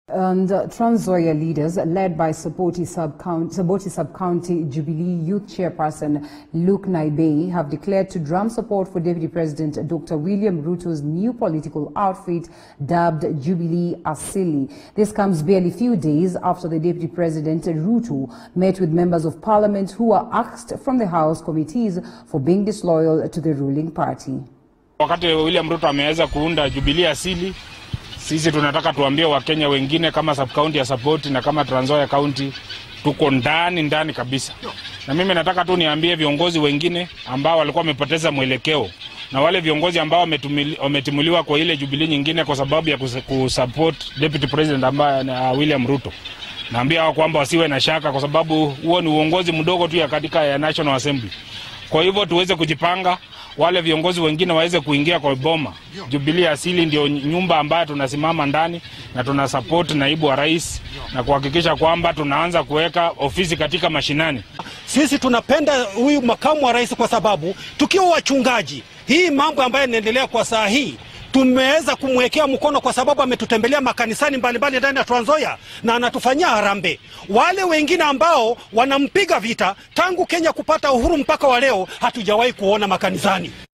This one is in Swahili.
And Trans Nzoia leaders, led by Saboti Sub-County Jubilee Youth Chairperson Luke Naibei, have declared to drum support for Deputy President Dr. William Ruto's new political outfit dubbed Jubilee Asili. This comes barely few days after the Deputy President Ruto met with members of Parliament who were axed from the House committees for being disloyal to the ruling party. Wakati William Ruto ameweza kuunda Jubilee Asili, sisi tunataka tuambie Wakenya wengine kama sub-county ya Support na kama Trans Nzoia County tuko ndani kabisa. Na mimi nataka tu niambie viongozi wengine ambao walikuwa wamepoteza mwelekeo na wale viongozi ambao wametimuliwa kwa ile Jubilee nyingine kwa sababu ya kusupport Deputy President ambaye William Ruto. Naambia kwamba wasiwe na shaka kwa sababu huo ni uongozi mdogo tu ya katika ya National Assembly. Kwa hivyo tuweze kujipanga, wale viongozi wengine waweze kuingia kwa boma. Jubilee Asili ndio nyumba ambayo tunasimama ndani na tunasupport naibu wa rais na kuhakikisha kwamba tunaanza kuweka ofisi katika mashinani. Sisi tunapenda huyu makamu wa rais kwa sababu tukiwa wachungaji, hii mambo ambayo yanaendelea kwa saa hii tumeweza kumwekea mkono kwa sababu ametutembelea makanisani mbalimbali ndani ya Trans Nzoia na anatufanyia harambee. Wale wengine ambao wanampiga vita tangu Kenya kupata uhuru mpaka wa leo hatujawahi kuona makanisani.